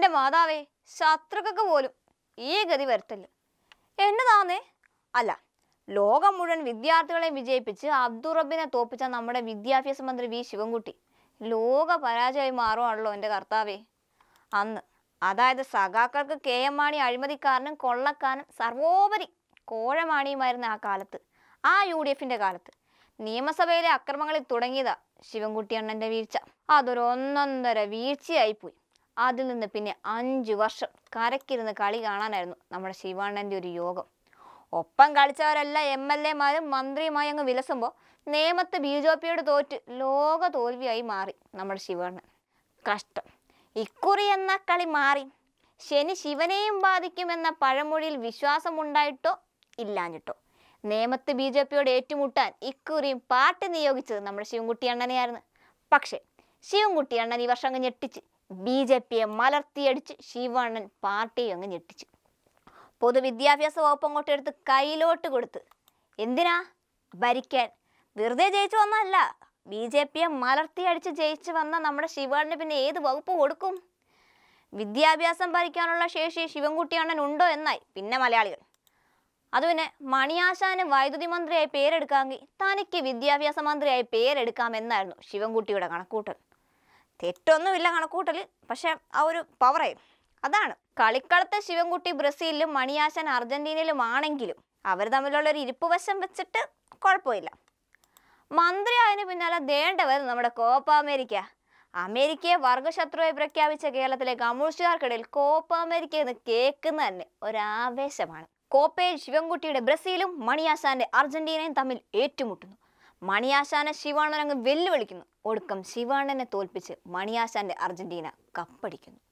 മാതാവേ, ശത്രുക്കൾക്ക് പോലും ഈ ഗതി വരുത്തല്ല. എന്നതാന്നേ? അല്ല, ലോകം മുഴുവൻ വിദ്യാർത്ഥികളെ വിജയിപ്പിച്ച് അബ്ദുൾ റബ്ബിനെ തോപ്പിച്ച നമ്മുടെ വിദ്യാഭ്യാസ മന്ത്രി വി ശിവൻകുട്ടി ലോക പരാജയമായി മാറുവാണല്ലോ എൻ്റെ കർത്താവേ. അന്ന്, അതായത് സഖാക്കൾക്ക് കെ എം മാണി അഴിമതിക്കാരനും കൊള്ളക്കാരനും സർവോപരി കോഴമാണിയുമായിരുന്ന ആ കാലത്ത്, ആ UDFന്റെ കാലത്ത് നിയമസഭയിലെ അക്രമങ്ങളിൽ തുടങ്ങിയതാ ശിവൻകുട്ടി അണ്ണൻ്റെ വീഴ്ച. അതൊരു ഒന്നൊന്നര വീഴ്ചയായിപ്പോയി. അതിൽ നിന്ന് പിന്നെ 5 വർഷം കരക്കിരുന്ന് കളി കാണാനായിരുന്നു നമ്മുടെ ശിവണ്ണൻ്റെ ഒരു യോഗം. ഒപ്പം കളിച്ചവരെല്ലാം MLA മാരും മന്ത്രിയുമായി അങ്ങ് വിലസുമ്പോൾ നേമത്ത് BJPയോട് തോറ്റ് ലോക തോൽവിയായി മാറി നമ്മുടെ ശിവണ്ണൻ. കഷ്ടം. ഇക്കുറി എന്ന കളി മാറി. ശനി ശിവനെയും ബാധിക്കുമെന്ന പഴമൊഴിയിൽ വിശ്വാസമുണ്ടായിട്ടോ ഇല്ലാഞ്ഞിട്ടോ നേമത്ത് BJPയോട് ഏറ്റുമുട്ടാൻ ഇക്കുറിയും പാർട്ടി നിയോഗിച്ചത് നമ്മുടെ ശിവൻകുട്ടി അണ്ണനെയായിരുന്നു. പക്ഷേ ശിവൻകുട്ടി അണ്ണൻ ഈ വർഷം അങ്ങ് ഞെട്ടിച്ച്. BJPയെ മലർത്തിയടിച്ച് ശിവണ്ണൻ പാർട്ടിയെ അങ്ങ് ഞെട്ടിച്ചു. പൊതുവിദ്യാഭ്യാസ വകുപ്പ് അങ്ങോട്ട് എടുത്ത് കയ്യിലോട്ട് കൊടുത്ത്. എന്തിനാ? ഭരിക്കാൻ. വെറുതെ ജയിച്ചു വന്നല്ല, BJPയെ മലർത്തിയടിച്ച് ജയിച്ചു വന്ന നമ്മുടെ ശിവണ്ണന് പിന്നെ ഏത് വകുപ്പ് കൊടുക്കും? വിദ്യാഭ്യാസം ഭരിക്കാനുള്ള ശേഷി ശിവൻകുട്ടി അണ്ണൻ ഉണ്ടോ എന്നായി പിന്നെ മലയാളികൾ. അത് പിന്നെ മണിയാശാന് വൈദ്യുതി മന്ത്രിയായി പേരെടുക്കാമെങ്കിൽ തനിക്ക് വിദ്യാഭ്യാസ മന്ത്രിയായി പേരെടുക്കാമെന്നായിരുന്നു ശിവൻകുട്ടിയുടെ കണക്കൂട്ടൽ. തെറ്റൊന്നുമില്ല കണക്കൂട്ടലിൽ, പക്ഷെ ആ ഒരു പവറായി. അതാണ് കളിക്കളത്തെ ശിവൻകുട്ടി ബ്രസീലിലും മണിയാശാൻ അർജന്റീനയിലും ആണെങ്കിലും അവർ തമ്മിലുള്ള ഒരു ഇരിപ്പ് വശം വെച്ചിട്ട് കുഴപ്പമില്ല. മന്ത്രി ആയതിനു പിന്നാലെ ദേണ്ടവർ നമ്മുടെ കോപ്പ അമേരിക്ക. അമേരിക്കയെ വർഗശത്രുവായി പ്രഖ്യാപിച്ച കേരളത്തിലെ കമ്മ്യൂണിസ്റ്റുകാർക്കിടയിൽ കോപ്പ അമേരിക്ക എന്ന് കേൾക്കുന്ന തന്നെ ഒരാവേശമാണ്. കോപ്പയിൽ ശിവൻകുട്ടിയുടെ ബ്രസീലും മണിയാശാന്റെ അർജന്റീനയും തമ്മിൽ ഏറ്റുമുട്ടുന്നു. മണിയാശാനെ ശിവണ്ണൻ അങ്ങ് വെല്ലുവിളിക്കുന്നു. ഒടുക്കം ശിവണ്ണനെ തോൽപ്പിച്ച് മണിയാശാന്റെ അർജന്റീന കപ്പടിക്കുന്നു.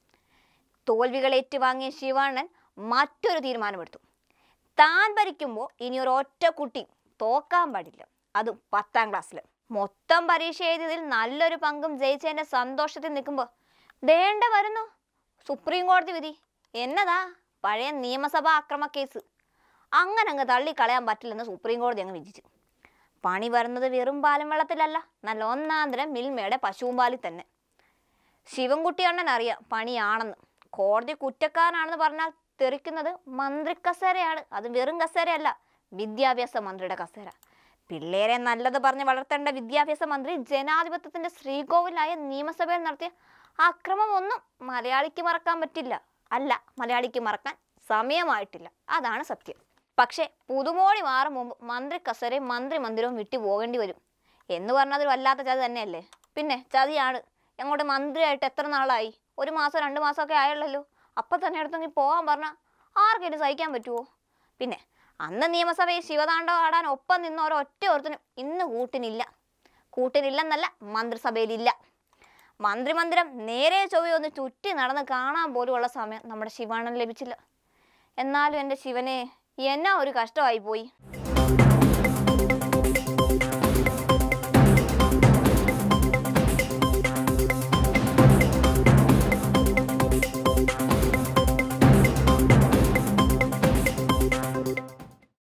തോൽവികൾ ഏറ്റുവാങ്ങിയ ശിവണ്ണൻ മറ്റൊരു തീരുമാനമെടുത്തു. താൻ ഭരിക്കുമ്പോൾ ഇനി ഒരു ഒറ്റ കുട്ടി തോക്കാൻ പാടില്ല, അതും 10ാം ക്ലാസ്സിൽ. മൊത്തം പരീക്ഷ എഴുതിയതിൽ നല്ലൊരു പങ്കും ജയിച്ചതിന്റെ സന്തോഷത്തിൽ നിൽക്കുമ്പോൾ ദേണ്ട വരുന്നു സുപ്രീം കോടതി വിധി. എന്നതാ? പഴയ നിയമസഭാ അക്രമ കേസ്. അങ്ങനെ അങ്ങ് തള്ളിക്കളയാൻ പറ്റില്ലെന്ന് സുപ്രീം കോടതി അങ്ങ് വിധിച്ചു. പണി വരുന്നത് വെറും പാലും വെള്ളത്തിലല്ല, നല്ല ഒന്നാന്തരം മിൽമയുടെ പശുവും പാലിൽ തന്നെ. ശിവൻകുട്ടി അണ്ണൻ അറിയാം പണിയാണെന്ന്. കോടതി കുറ്റക്കാരനാണെന്ന് പറഞ്ഞാൽ തെറിക്കുന്നത് മന്ത്രി കസേരയാണ്. അത് വെറും കസേരയല്ല, വിദ്യാഭ്യാസ മന്ത്രിയുടെ കസേര. പിള്ളേരെ നല്ലത് പറഞ്ഞ് വളർത്തേണ്ട വിദ്യാഭ്യാസ മന്ത്രി ജനാധിപത്യത്തിന്റെ ശ്രീകോവിലായ നിയമസഭയിൽ നടത്തിയ അക്രമം ഒന്നും മലയാളിക്ക് മറക്കാൻ പറ്റില്ല. അല്ല, മലയാളിക്ക് മറക്കാൻ സമയമായിട്ടില്ല. അതാണ് സത്യം. പക്ഷേ പുതുമോടി മാറും മുമ്പ് മന്ത്രി കസേരയും മന്ത്രി മന്ദിരവും വിട്ടു പോകേണ്ടി വരും എന്ന് പറഞ്ഞത് വല്ലാത്ത ചതി തന്നെയല്ലേ? പിന്നെ ചതിയാണ്. ഞങ്ങളുടെ മന്ത്രിയായിട്ട് എത്ര നാളായി? 1 മാസം 2 മാസമൊക്കെ ആയുള്ളല്ലോ. അപ്പം തന്നെ എടുത്തെങ്കിൽ പോകാൻ പറഞ്ഞാൽ ആർക്കെങ്കിലും സഹിക്കാൻ പറ്റുമോ? പിന്നെ അന്ന് നിയമസഭയിൽ ശിവതാണ്ഡവം ആടാൻ ഒപ്പം നിന്ന ഒരൊറ്റ ഒരുത്തനും ഇന്ന് കൂട്ടിനില്ലെന്നല്ല, മന്ത്രിസഭയിലില്ല. മന്ത്രിമന്ദിരം നേരെ ചൊവ്വയൊന്ന് ചുറ്റി നടന്ന് കാണാൻ പോലുമുള്ള സമയം നമ്മുടെ ശിവണ്ണന് ലഭിച്ചില്ല. എന്നാലും എൻ്റെ ശിവനെ എന്നാ ഒരു കഷ്ടമായി പോയി.